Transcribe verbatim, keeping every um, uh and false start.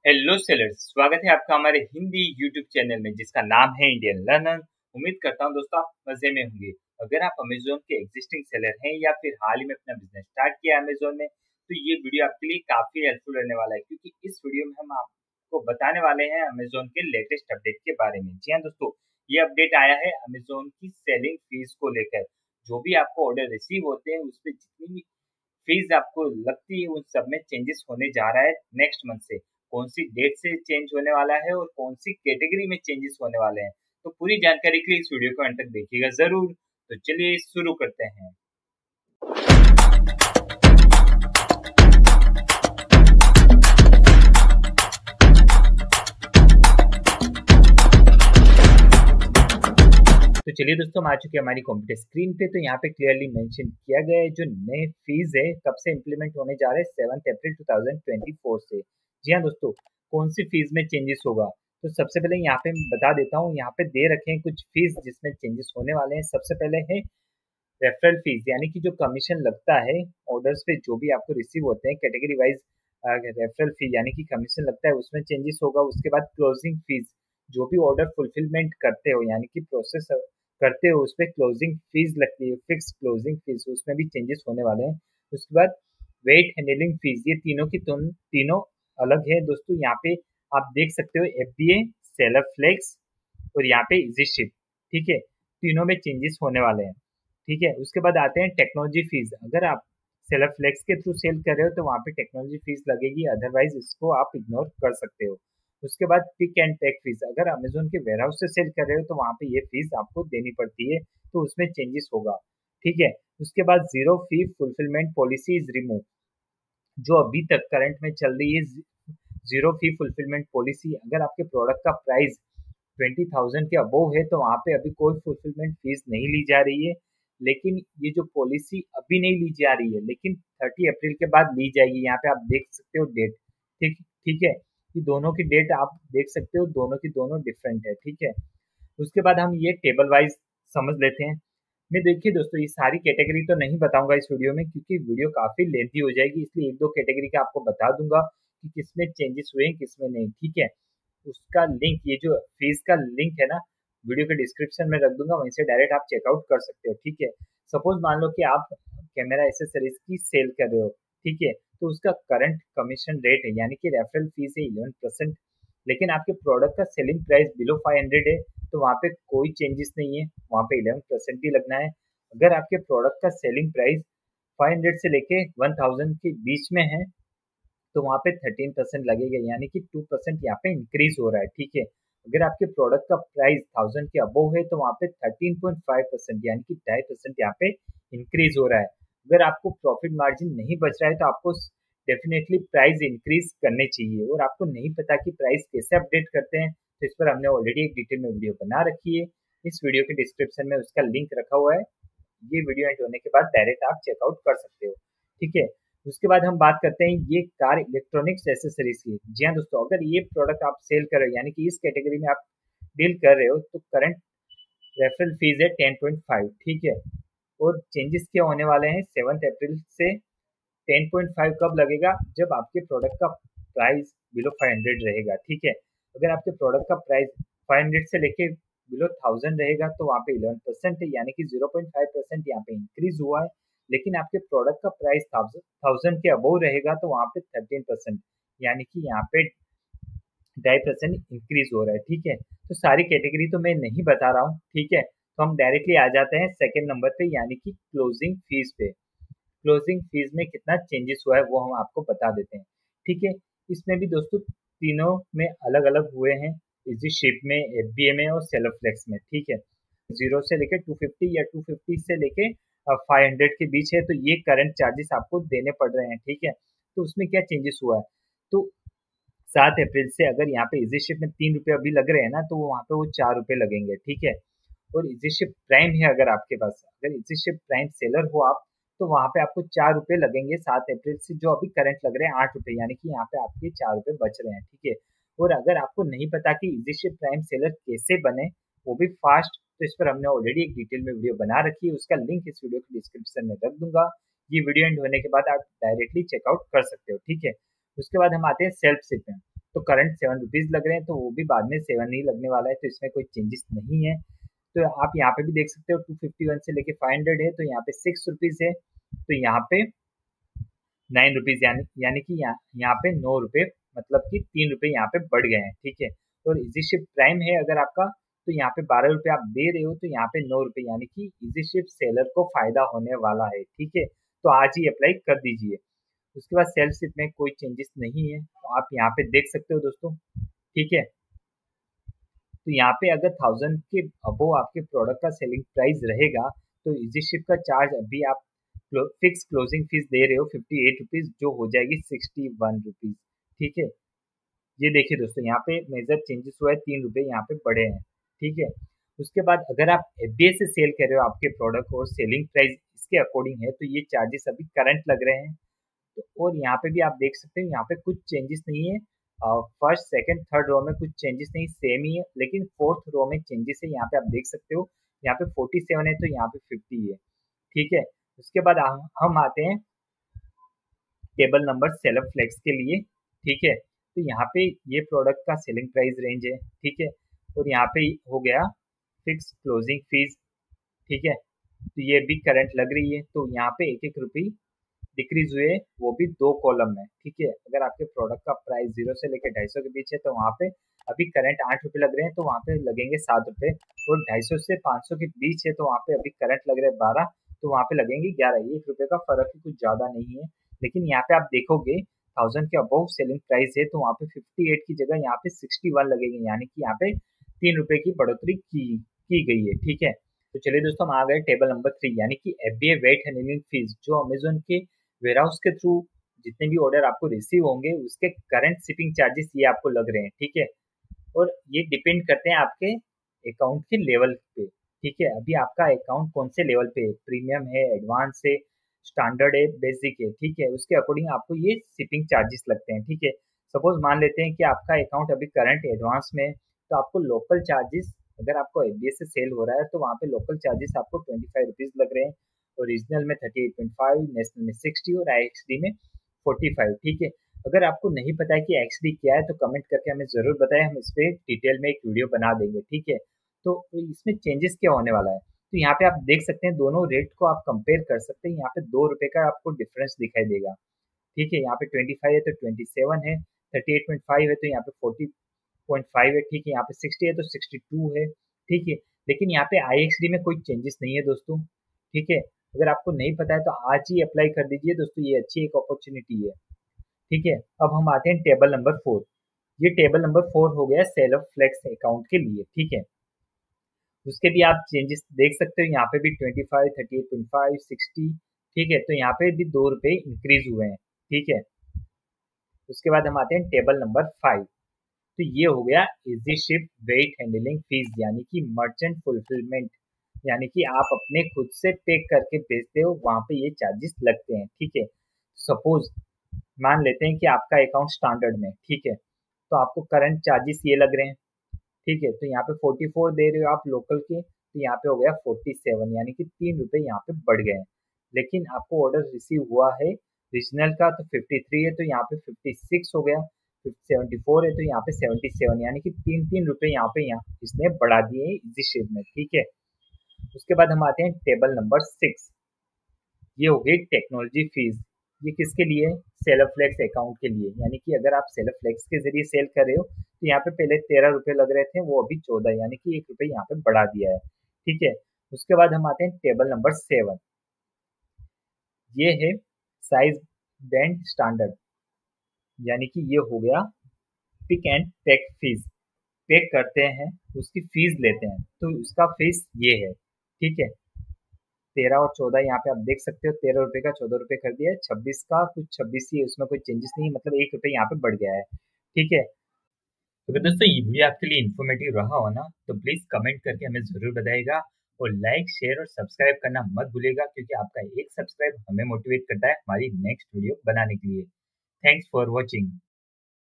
Hello sellers, स्वागत है आपका हमारे हिंदी यूट्यूब चैनल में जिसका नाम है इंडियन लर्नर। उम्मीद करता हूं दोस्तों आप मजे में होंगे। अगर आप अमेजोन के एग्जिस्टिंग सेलर हैं या फिर हाल ही में अपना बिजनेस स्टार्ट किया है अमेजोन में, तो ये वीडियो आपके लिए काफी हेल्पफुल रहने वाला है, क्योंकि इस वीडियो में हम आपको बताने वाले हैं अमेजोन के लेटेस्ट अपडेट के बारे में। जी हाँ दोस्तों, ये अपडेट आया है अमेजोन की सेलिंग फीस को लेकर। जो भी आपको ऑर्डर रिसीव होते हैं उस पर जितनी भी फीस आपको लगती है उन सब में चेंजेस होने जा रहा है नेक्स्ट मंथ से। कौन सी डेट से चेंज होने वाला है और कौन सी कैटेगरी में चेंजेस होने वाले हैं, तो पूरी जानकारी के लिए इस वीडियो को अंत तक देखिएगा जरूर। तो चलिए शुरू करते हैं। तो चलिए दोस्तों, हम आ चुके हैं हमारी कंप्यूटर स्क्रीन पे। तो यहाँ पे क्लियरली मेंशन किया गया है जो नए फीस है कब से इंप्लीमेंट होने जा रहे हैं, seventh April two thousand twenty four से। जी हाँ दोस्तों, कौन सी फीस में चेंजेस होगा, तो सबसे पहले यहाँ पे मैं बता देता हूँ। यहाँ पे दे रखे हैं कुछ फीस जिसमें चेंजेस होने वाले हैं। सबसे पहले है रेफरल फीस, यानी कि जो कमीशन लगता है ऑर्डर्स पे जो भी आपको रिसीव होते हैं कैटेगरी वाइज, रेफरल फी यानी कि कमीशन लगता है, उसमें चेंजेस होगा। उसके बाद क्लोजिंग फीस, जो भी ऑर्डर फुलफिलमेंट करते हो यानी कि प्रोसेस करते हो उस पर क्लोजिंग फीस लगती है, फिक्स क्लोजिंग फीस, उसमें भी चेंजेस होने वाले हैं। उसके बाद वेट हैंडलिंग फीस, ये तीनों की तुम तीनों अलग है दोस्तों। यहाँ पे आप देख सकते हो F B A, seller flex और यहाँ पे इजी शिप, ठीक है, तीनों में चेंजेस होने वाले हैं, ठीक है। उसके बाद आते हैं टेक्नोलॉजी फीस। अगर आप सेलर फ्लेक्स के थ्रू सेल कर रहे हो तो वहाँ पे टेक्नोलॉजी फीस लगेगी, अदरवाइज इसको आप इग्नोर कर सकते हो। उसके बाद पिक एंड पैक फीस, अगर अमेजोन के वेयरहाउस से सेल कर रहे हो तो वहाँ पे ये फीस आपको देनी पड़ती है, तो उसमें चेंजेस होगा, ठीक है। उसके बाद zero fee fulfilment policy is remove, जो अभी तक करंट में चल रही है जीरो फी फुलफिलमेंट पॉलिसी। अगर आपके प्रोडक्ट का प्राइस ट्वेंटी थाउजेंड के अबोव है तो वहाँ पे अभी कोई फुलफिलमेंट फीस नहीं ली जा रही है, लेकिन ये जो पॉलिसी अभी नहीं ली जा रही है, लेकिन थर्टी अप्रैल के बाद ली जाएगी। यहाँ पे आप देख सकते हो डेट, ठीक ठीक है, ये दोनों की डेट आप देख सकते हो, दोनों की दोनों डिफरेंट है, ठीक है। उसके बाद हम ये टेबल वाइज समझ लेते हैं। मैं देखिए दोस्तों, ये सारी कैटेगरी तो नहीं बताऊंगा इस वीडियो में, क्योंकि वीडियो काफी लेंथी हो जाएगी, इसलिए एक दो कैटेगरी का आपको बता दूंगा कि किसमें चेंजेस हुए हैं किसमें नहीं, ठीक है। उसका लिंक, ये जो फीस का लिंक है ना, वीडियो के डिस्क्रिप्शन में रख दूंगा, वहीं से डायरेक्ट आप चेकआउट कर सकते हो, ठीक है। सपोज मान लो कि आप कैमरा एसेसरीज की सेल कर रहे हो, ठीक है, तो उसका करंट कमीशन रेट है यानी कि रेफरल फीस है इलेवन परसेंट, लेकिन आपके प्रोडक्ट का selling price below five hundred है तो वहाँ पे कोई चेंजेस नहीं है, वहाँ पे इलेवन परसेंट ही लगना है। अगर आपके प्रोडक्ट का सेलिंग प्राइस फाइव हंड्रेड से लेके वन थाउजेंड के बीच में है तो वहाँ पे थर्टीन परसेंट लगेगा, यानी कि टू परसेंट यहाँ पे इंक्रीज हो रहा है, ठीक है। अगर आपके प्रोडक्ट का प्राइस थाउजेंड के अबोव है तो वहाँ पे थर्टीन पॉइंट फाइव परसेंट यानी कि ढाई परसेंट यहाँ पे इंक्रीज हो रहा है। अगर आपको प्रॉफिट मार्जिन नहीं बच रहा है तो आपको डेफिनेटली प्राइस इंक्रीज करने चाहिए, और आपको नहीं पता कि प्राइस कैसे अपडेट करते हैं तो इस पर हमने ऑलरेडी एक डिटेल में वीडियो बना रखी है, इस वीडियो के डिस्क्रिप्शन में उसका लिंक रखा हुआ है। ये वीडियो एंड होने के बाद डायरेक्ट आप चेकआउट कर सकते हो, ठीक है। उसके बाद हम बात करते हैं ये कार इलेक्ट्रॉनिक्स एसेसरीज की। जी हाँ दोस्तों, अगर ये प्रोडक्ट आप सेल कर रहे हो यानी कि इस कैटेगरी में आप डील कर रहे हो तो करंट रेफरल फीस है टेन पॉइंट फाइव, ठीक है। और चेंजेस क्या होने वाले हैं सेवंथ अप्रैल से। टेन पॉइंट फाइव कब लगेगा, जब आपके प्रोडक्ट का प्राइस बिलो फाइव हंड्रेड रहेगा, ठीक है। अगर आपके प्रोडक्ट का प्राइस फाइव हंड्रेड से लेके बिलो थाउजेंड रहेगा तो वहाँ पे इलेवन परसेंट है, यानी कि जीरो पॉइंट फाइव परसेंट यहाँ पे इंक्रीज हुआ है। लेकिन आपके प्रोडक्ट का प्राइस थाउजेंड के अबोव रहेगा तो वहाँ पे थर्टीन परसेंट यानी कि यहाँ पे ढाई परसेंट इंक्रीज हो रहा है, ठीक है। तो सारी कैटेगरी तो मैं नहीं बता रहा हूँ, ठीक है। तो हम डायरेक्टली आ जाते हैं सेकेंड नंबर पे, यानी कि क्लोजिंग फीस पे। क्लोजिंग फीस में कितना चेंजेस हुआ है वो हम आपको बता देते हैं, ठीक है। इसमें भी दोस्तों तीनों में अलग अलग हुए हैं, इजी शिप में, एफ बी ए में और सेलर फ्लेक्स में, ठीक है। जीरो से लेके टू फिफ्टी या टू फिफ्टी से लेके फाइव हंड्रेड के बीच है, तो ये करंट चार्जेस आपको देने पड़ रहे हैं, ठीक है। तो उसमें क्या चेंजेस हुआ है, तो सात अप्रैल से अगर यहाँ पे इजी शिप में तीन रुपये अभी लग रहे हैं ना, तो वहाँ पे वो चार रुपये लगेंगे, ठीक है। और इजी शिप प्राइम है अगर आपके पास, अगर इजी शिप प्राइम सेलर हो आप, तो वहाँ पे आपको चार रुपये लगेंगे सात अप्रैल से, जो अभी करंट लग रहे हैं आठ रुपये, यानी कि यहाँ पे आपके चार रुपये बच रहे हैं, ठीक है। और अगर आपको नहीं पता कि इजी शिप प्राइम सेलर कैसे बने, वो भी फास्ट, तो इस पर हमने ऑलरेडी एक डिटेल में वीडियो बना रखी है, उसका लिंक इस वीडियो के डिस्क्रिप्शन में रख दूंगा। ये वीडियो एंड होने के बाद आप डायरेक्टली चेकआउट कर सकते हो, ठीक है। उसके बाद हम आते हैं सेल्फ शिप में। तो करंट सेवन रुपीज़ लग रहे हैं, तो वो भी बाद में सेवन ही लगने वाला है, तो इसमें कोई चेंजेस नहीं है। तो आप यहाँ पे भी देख सकते हो टू फिफ्टी वन से लेके फाइव हंड्रेड है, तो यहाँ पे सिक्स रुपीज़ है, तो यहाँ पे नाइन रुपीज़ यानी यानी कि यहाँ यहाँ पे नौ रुपये, मतलब कि तीन रुपये यहाँ पे बढ़ गए हैं, ठीक है। और इजी शिफ्ट प्राइम है अगर आपका, तो यहाँ पे बारह रुपये आप दे रहे हो, तो यहाँ पे नौ रुपये, यानी कि इजी शिफ्ट सेलर को फायदा होने वाला है, ठीक है। तो आज ही अप्लाई कर दीजिए। उसके बाद सेल्फ शिफ्ट में कोई चेंजेस नहीं है, तो आप यहाँ पे देख सकते हो दोस्तों, ठीक है। तो यहाँ पे अगर थाउजेंड के अबो आपके प्रोडक्ट का सेलिंग प्राइस रहेगा, तो इजी शिप का चार्ज अभी आप फिक्स क्लोजिंग फीस दे रहे हो फिफ्टी एट रुपीज़, जो हो जाएगी सिक्सटी वन रुपीज़, ठीक है। ये देखिए दोस्तों, यहाँ पे मेजर चेंजेस हुआ है, तीन रुपये यहाँ पे बढ़े हैं, ठीक है। उसके बाद अगर आप एफबीए से सेल कर रहे हो आपके प्रोडक्ट और सेलिंग प्राइस इसके अकॉर्डिंग है, तो ये चार्जेस अभी करंट लग रहे हैं। तो और यहाँ पे भी आप देख सकते हैं, यहाँ पे कुछ चेंजेस नहीं है। फर्स्ट सेकंड थर्ड रो में कुछ चेंजेस नहीं, सेम ही है, लेकिन फोर्थ रो में चेंजेस है। यहाँ पे आप देख सकते हो, यहाँ पे फोर्टी सेवन है, तो यहाँ पे फिफ्टी है, ठीक है। उसके बाद हम हम आते हैं टेबल नंबर सेलर फ्लेक्स के लिए, ठीक है। तो यहाँ पे ये प्रोडक्ट का सेलिंग प्राइस रेंज है, ठीक है। और यहाँ पे हो गया फिक्स क्लोजिंग फीस, ठीक है। तो ये भी करंट लग रही है, तो यहाँ पे एक एक रुपये डिक्रीज हुए, वो भी दो कॉलम में, ठीक है। अगर आपके प्रोडक्ट का प्राइस जीरो से लेकर ढाई सौ के बीच है, तो वहाँ पे अभी करंट आठ रुपये लग रहे हैं, तो वहाँ पे लगेंगे सात रुपये। और ढाई सौ से पाँच सौ के बीच है, तो वहाँ पे अभी करंट लग रहे हैं बारह, तो वहाँ पे लगेंगे ग्यारह। एक रुपये का फर्क ही कुछ ज़्यादा नहीं है। लेकिन यहाँ पे आप देखोगे थाउजेंड के अबव सेलिंग प्राइस है, तो वहाँ पे फिफ्टी एट की जगह यहाँ पे सिक्सटी वन लगेंगे, यानी कि यहाँ पे तीन रुपये की बढ़ोतरी की की गई है, ठीक है। तो चलिए दोस्तों, हम आ गए टेबल नंबर थ्री, यानी कि एफबीए वेट हैंडलिंग फीस, जो अमेजोन के वेयरहाउस के थ्रू जितने भी ऑर्डर आपको रिसीव होंगे, उसके करंट शिपिंग चार्जेस ये आपको लग रहे हैं, ठीक है। और ये डिपेंड करते हैं आपके अकाउंट के लेवल पे, ठीक है। अभी आपका अकाउंट कौन से लेवल पे है, प्रीमियम है, एडवांस है, स्टैंडर्ड है, बेसिक है, ठीक है। उसके अकॉर्डिंग आपको ये शिपिंग चार्जेस लगते हैं, ठीक है। सपोज मान लेते हैं कि आपका अकाउंट अभी करंट एडवांस में है, तो आपको लोकल चार्जेस, अगर आपको एफबीए से सेल हो रहा है, तो वहाँ पे लोकल चार्जेस आपको ट्वेंटी फाइव रुपीज़ लग रहे हैं। ओरिजिनल में thirty eight point five, national में सिक्सटी और आईएक्सडी में फोर्टी फाइव, ठीक है। अगर आपको नहीं पता है कि एक्सडी क्या है, तो कमेंट करके हमें ज़रूर बताएं, हम इस पर डिटेल में एक वीडियो बना देंगे, ठीक है। तो इसमें चेंजेस क्या होने वाला है, तो यहाँ पे आप देख सकते हैं दोनों रेट को आप कंपेयर कर सकते हैं। यहाँ पे दो रुपये का आपको डिफरेंस दिखाई देगा, ठीक है। यहाँ पे ट्वेंटी फाइव है तो ट्वेंटी सेवन है, थर्टी एट पॉइंट फाइव है तो यहाँ पे फोर्टी पॉइंट फाइव है, ठीक है। यहाँ पे सिक्सटी है तो सिक्सटी टू है, ठीक है। लेकिन यहाँ पे आईएक्सडी में कोई चेंजेस नहीं है दोस्तों, ठीक है। अगर आपको नहीं पता है तो आज ही अप्लाई कर दीजिए दोस्तों, ये अच्छी एक अपॉर्चुनिटी है, ठीक है। अब हम आते हैं टेबल नंबर फोर। ये टेबल नंबर फोर हो गया सेलर फ्लेक्स अकाउंट के लिए, ठीक है। उसके भी आप चेंजेस देख सकते हो, यहाँ पे भी twenty five, thirty eight point five, sixty, ठीक है। तो यहाँ पे भी दो रुपये इंक्रीज हुए हैं, ठीक है। उसके बाद हम आते हैं टेबल नंबर फाइव। तो ये हो गया Easy Ship weight handling fees, यानी कि मर्चेंट फुलफिलमेंट, यानी कि आप अपने खुद से पैक करके बेचते हो, वहाँ पे ये चार्जेस लगते हैं, ठीक है। सपोज मान लेते हैं कि आपका अकाउंट स्टैंडर्ड में, ठीक है, तो आपको करंट चार्जेस ये लग रहे हैं, ठीक है। तो यहाँ पे फोर्टी फोर दे रहे हो आप लोकल के, तो यहाँ पे हो गया फोर्टी सेवन, यानी कि तीन रुपये यहाँ पे बढ़ गए हैं। लेकिन आपको ऑर्डर रिसीव हुआ है रीजनल का, तो फिफ्टी थ्री है, तो यहाँ पे फिफ्टी सिक्स हो गया, सेवेंटी फोर है तो यहाँ पे सेवेंटी सेवन, यानी कि तीन तीन रुपये यहाँ पे यहाँ इसने बढ़ा दिए हैं इजी शेप में, ठीक है। उसके बाद हम आते हैं टेबल नंबर सिक्स। ये हो गई टेक्नोलॉजी फीस। ये किसके लिए है, सेलर फ्लेक्स अकाउंट के लिए, यानी कि अगर आप सेलर फ्लेक्स के जरिए सेल कर रहे हो, तो यहाँ पे पहले तेरह रुपये लग रहे थे, वो अभी चौदह, यानी कि एक रुपये यहाँ पे बढ़ा दिया है, ठीक है। उसके बाद हम आते हैं टेबल नंबर सेवन। ये है साइज बैंड स्टैंडर्ड, यानी कि ये हो गया pick and pack fees. Pack करते हैं उसकी फीस लेते हैं, तो उसका फीस ये है, ठीक है। तेरह और चौदह यहाँ पे आप देख सकते हो, तेरह रुपये का चौदह रुपये कर दिया है, छब्बीस का कुछ छब्बीस ही है, उसमें कोई चेंजेस नहीं, मतलब एक रुपये यहाँ पे बढ़ गया है, ठीक है। अगर तो दोस्तों ये वीडियो आपके लिए इन्फॉर्मेटिव रहा हो ना, तो प्लीज कमेंट करके हमें जरूर बताइएगा, और लाइक शेयर और सब्सक्राइब करना मत भूलिएगा, क्योंकि आपका एक सब्सक्राइब हमें मोटिवेट करता है हमारी नेक्स्ट वीडियो बनाने के लिए। Thanks for watching.